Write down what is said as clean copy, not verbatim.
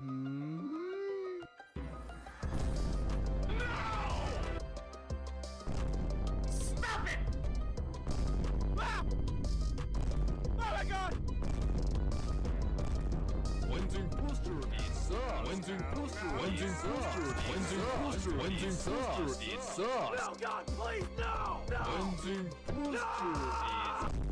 Stop it! Ah! Oh my god! 원진 포스터 있어. 원진 포스터. 원진 포스터. 원진 포스터. 원진 포스터 있어. No, God, please, no! No! 원진 포스터.